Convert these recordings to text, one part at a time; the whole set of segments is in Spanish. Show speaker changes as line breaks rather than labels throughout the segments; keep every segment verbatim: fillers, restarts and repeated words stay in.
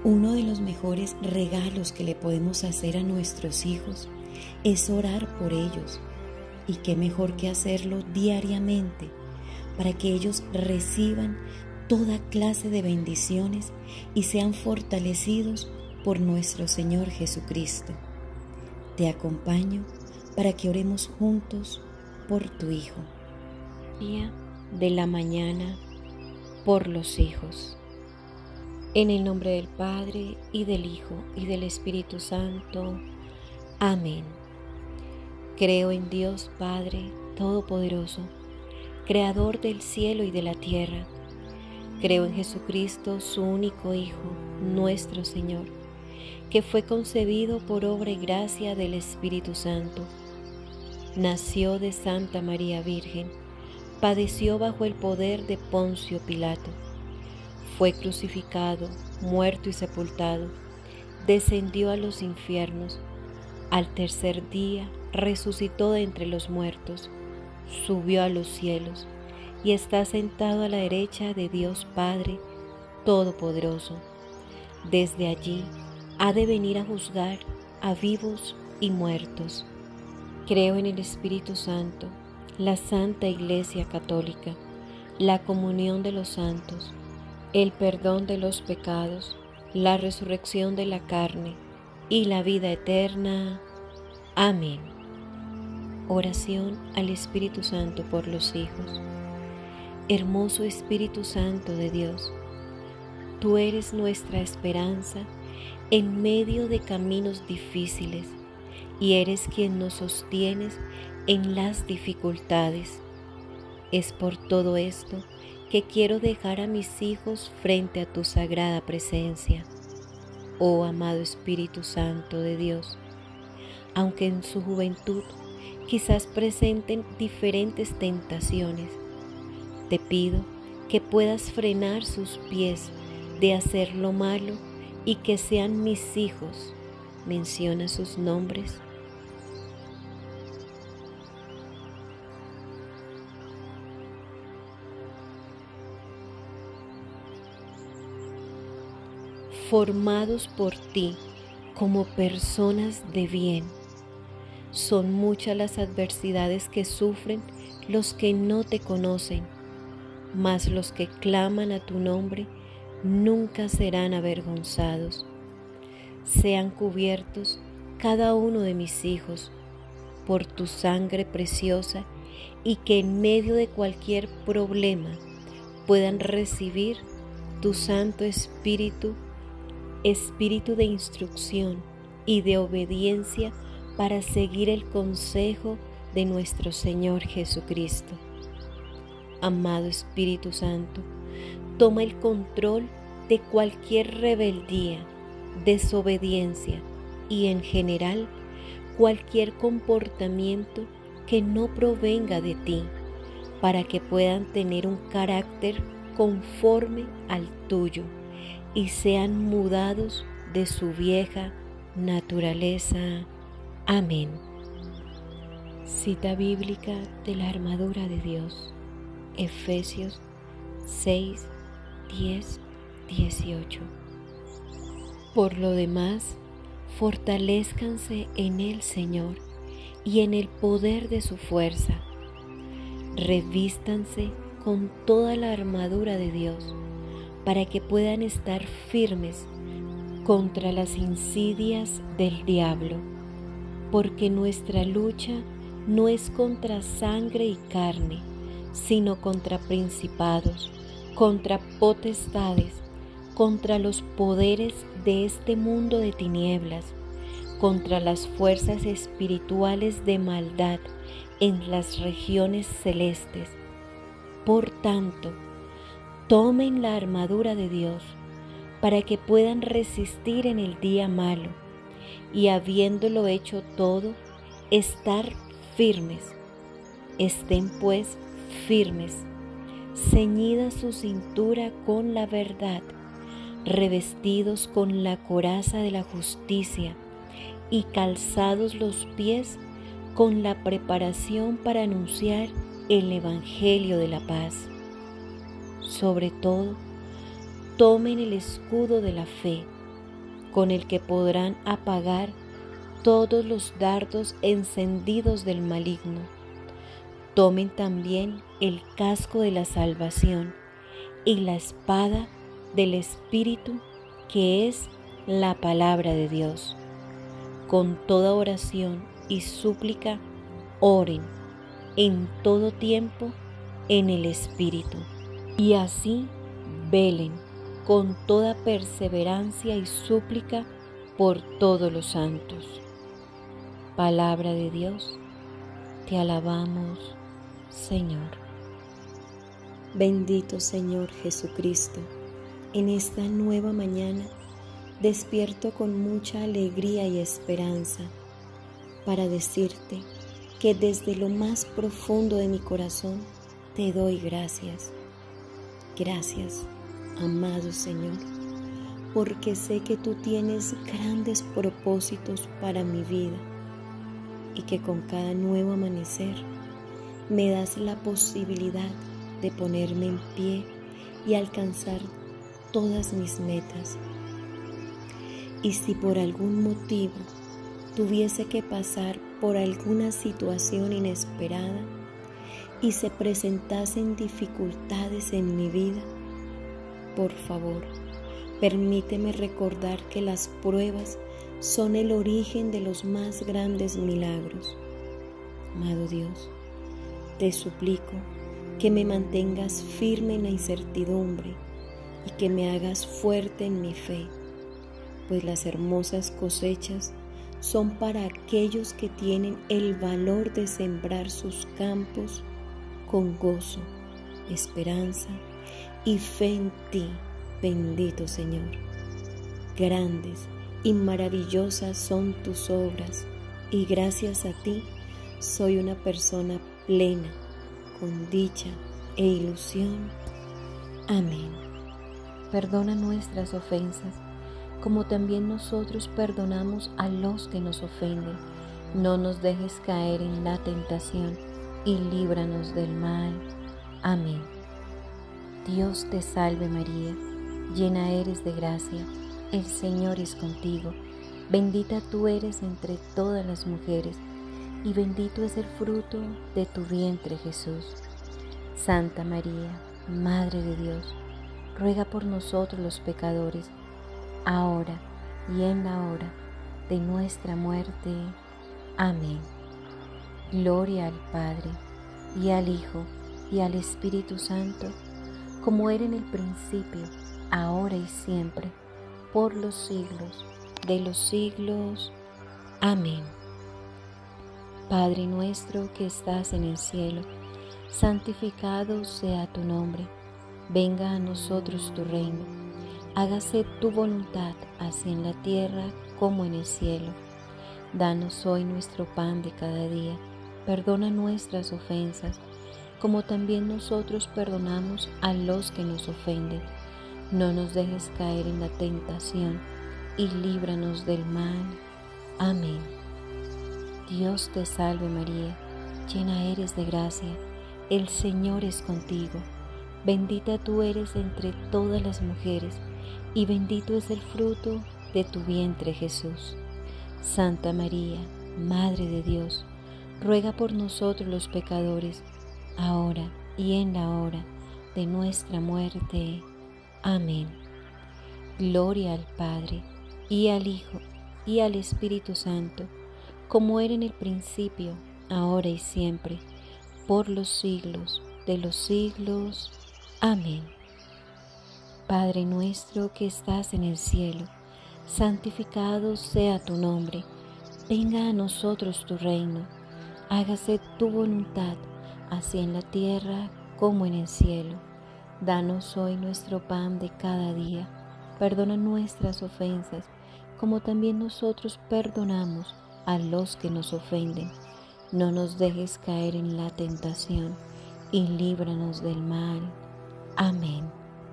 Uno de los mejores regalos que le podemos hacer a nuestros hijos es orar por ellos. Y qué mejor que hacerlo diariamente para que ellos reciban toda clase de bendiciones y sean fortalecidos por nuestro Señor Jesucristo. Te acompaño para que oremos juntos por tu hijo.
Día de la mañana por los hijos. En el nombre del Padre, y del Hijo, y del Espíritu Santo. Amén. Creo en Dios Padre Todopoderoso, Creador del cielo y de la tierra. Creo en Jesucristo, su único Hijo, nuestro Señor, que fue concebido por obra y gracia del Espíritu Santo. Nació de Santa María Virgen, padeció bajo el poder de Poncio Pilato. Fue crucificado, muerto y sepultado, descendió a los infiernos. Al tercer día resucitó de entre los muertos, subió a los cielos y está sentado a la derecha de Dios Padre Todopoderoso. Desde allí ha de venir a juzgar a vivos y muertos. Creo en el Espíritu Santo, la Santa Iglesia Católica, la comunión de los santos, el perdón de los pecados, la resurrección de la carne y la vida eterna. Amén. Oración al Espíritu Santo por los hijos. Hermoso Espíritu Santo de Dios, tú eres nuestra esperanza en medio de caminos difíciles y eres quien nos sostienes en las dificultades. Es por todo esto que quiero dejar a mis hijos frente a tu sagrada presencia. Oh amado Espíritu Santo de Dios, aunque en su juventud quizás presenten diferentes tentaciones, te pido que puedas frenar sus pies de hacer lo malo y que sean mis hijos. Menciona sus nombres. Formados por ti como personas de bien. Son muchas las adversidades que sufren los que no te conocen, mas los que claman a tu nombre nunca serán avergonzados. Sean cubiertos cada uno de mis hijos por tu sangre preciosa y que en medio de cualquier problema puedan recibir tu Santo Espíritu, Espíritu de instrucción y de obediencia para seguir el consejo de nuestro Señor Jesucristo. Amado Espíritu Santo, toma el control de cualquier rebeldía, desobediencia y en general cualquier comportamiento que no provenga de ti, para que puedan tener un carácter conforme al tuyo y sean mudados de su vieja naturaleza. Amén. Cita bíblica de la armadura de Dios, Efesios seis, diez, dieciocho. Por lo demás, fortalézcanse en el Señor y en el poder de su fuerza. Revístanse con toda la armadura de Dios, para que puedan estar firmes contra las insidias del diablo, porque nuestra lucha no es contra sangre y carne, sino contra principados, contra potestades, contra los poderes de este mundo de tinieblas, contra las fuerzas espirituales de maldad en las regiones celestes. Por tanto, tomen la armadura de Dios para que puedan resistir en el día malo y, habiéndolo hecho todo, estar firmes. Estén pues firmes, ceñida su cintura con la verdad, revestidos con la coraza de la justicia y calzados los pies con la preparación para anunciar el Evangelio de la paz. Sobre todo, tomen el escudo de la fe con el que podrán apagar todos los dardos encendidos del maligno. Tomen también el casco de la salvación y la espada del Espíritu, que es la palabra de Dios. Con toda oración y súplica, oren en todo tiempo en el Espíritu, y así velen con toda perseverancia y súplica por todos los santos. Palabra de Dios, te alabamos, Señor.
Bendito Señor Jesucristo, en esta nueva mañana despierto con mucha alegría y esperanza para decirte que desde lo más profundo de mi corazón te doy gracias. Gracias, amado Señor, porque sé que tú tienes grandes propósitos para mi vida y que con cada nuevo amanecer me das la posibilidad de ponerme en pie y alcanzar todas mis metas. Y si por algún motivo tuviese que pasar por alguna situación inesperada y se presentasen dificultades en mi vida, por favor, permíteme recordar que las pruebas son el origen de los más grandes milagros. Amado Dios, te suplico que me mantengas firme en la incertidumbre y que me hagas fuerte en mi fe, pues las hermosas cosechas son para aquellos que tienen el valor de sembrar sus campos con gozo, esperanza y fe en ti, bendito Señor. Grandes y maravillosas son tus obras, y gracias a ti soy una persona plena, con dicha e ilusión. Amén.
Perdona nuestras ofensas, como también nosotros perdonamos a los que nos ofenden. No nos dejes caer en la tentación, y líbranos del mal. Amén. Dios te salve María, llena eres de gracia, el Señor es contigo. Bendita tú eres entre todas las mujeres, y bendito es el fruto de tu vientre Jesús. Santa María, Madre de Dios, ruega por nosotros los pecadores, ahora y en la hora de nuestra muerte. Amén. Gloria al Padre, y al Hijo, y al Espíritu Santo, como era en el principio, ahora y siempre, por los siglos de los siglos. Amén. Padre nuestro que estás en el cielo, santificado sea tu nombre. Venga a nosotros tu reino. Hágase tu voluntad, así en la tierra como en el cielo. Danos hoy nuestro pan de cada día. Perdona nuestras ofensas, como también nosotros perdonamos a los que nos ofenden. No nos dejes caer en la tentación, y líbranos del mal. Amén. Dios te salve María, llena eres de gracia, el Señor es contigo. Bendita tú eres entre todas las mujeres, y bendito es el fruto de tu vientre Jesús. Santa María, Madre de Dios, ruega por nosotros los pecadores, ahora y en la hora de nuestra muerte. Amén. Gloria al Padre, y al Hijo, y al Espíritu Santo, como era en el principio, ahora y siempre, por los siglos de los siglos. Amén. Padre nuestro que estás en el cielo, santificado sea tu nombre. Venga a nosotros tu reino. Hágase tu voluntad, así en la tierra como en el cielo. Danos hoy nuestro pan de cada día. Perdona nuestras ofensas, como también nosotros perdonamos a los que nos ofenden. No nos dejes caer en la tentación, y líbranos del mal. Amén.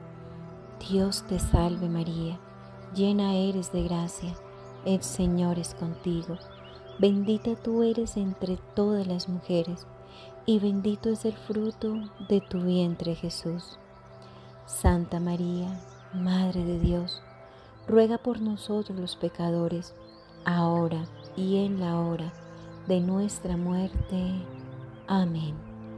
Dios te salve María, llena eres de gracia, el Señor es contigo. Bendita tú eres entre todas las mujeres, y bendito es el fruto de tu vientre Jesús. Santa María, Madre de Dios, ruega por nosotros los pecadores, ahora y en la hora de nuestra muerte. Amén.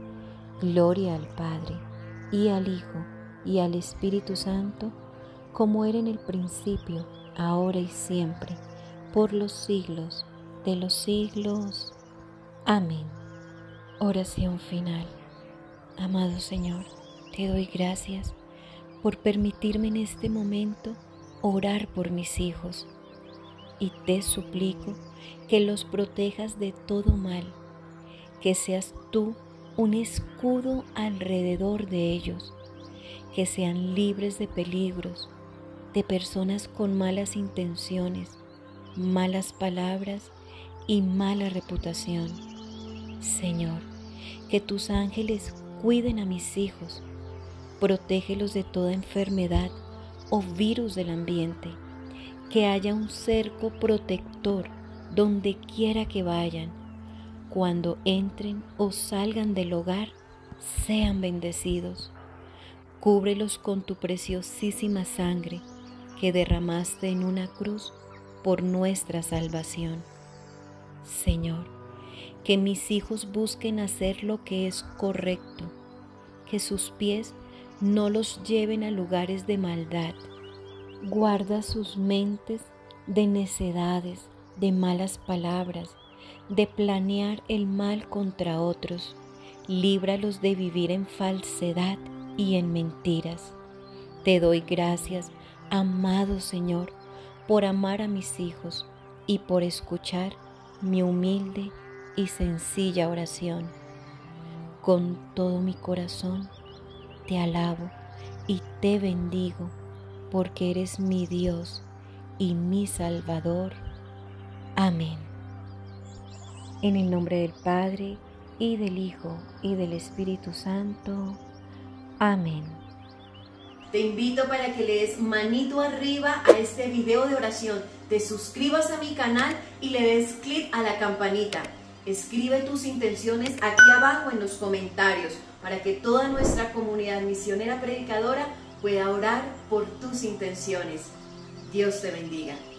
Gloria al Padre, y al Hijo, y al Espíritu Santo, como era en el principio, ahora y siempre, por los siglos de los siglos. Amén. Oración final. Amado Señor, te doy gracias por permitirme en este momento orar por mis hijos, y te suplico que los protejas de todo mal, que seas tú un escudo alrededor de ellos, que sean libres de peligros, de personas con malas intenciones, malas palabras y mala reputación. Señor, que tus ángeles cuiden a mis hijos, protégelos de toda enfermedad o virus del ambiente, que haya un cerco protector donde quiera que vayan. Cuando entren o salgan del hogar, sean bendecidos. Cúbrelos con tu preciosísima sangre que derramaste en una cruz por nuestra salvación. Señor, que mis hijos busquen hacer lo que es correcto, que sus pies no los lleven a lugares de maldad. Guarda sus mentes de necedades, de malas palabras, de planear el mal contra otros. Líbralos de vivir en falsedad y en mentiras. Te doy gracias, amado Señor, por amar a mis hijos y por escuchar mi humilde y sencilla oración. Con todo mi corazón te alabo y te bendigo, porque eres mi Dios y mi Salvador. Amén. En el nombre del Padre, y del Hijo, y del Espíritu Santo. Amén.
Te invito para que le des manito arriba a este video de oración, te suscribas a mi canal y le des clic a la campanita. Escribe tus intenciones aquí abajo en los comentarios para que toda nuestra comunidad misionera predicadora pueda orar por tus intenciones. Dios te bendiga.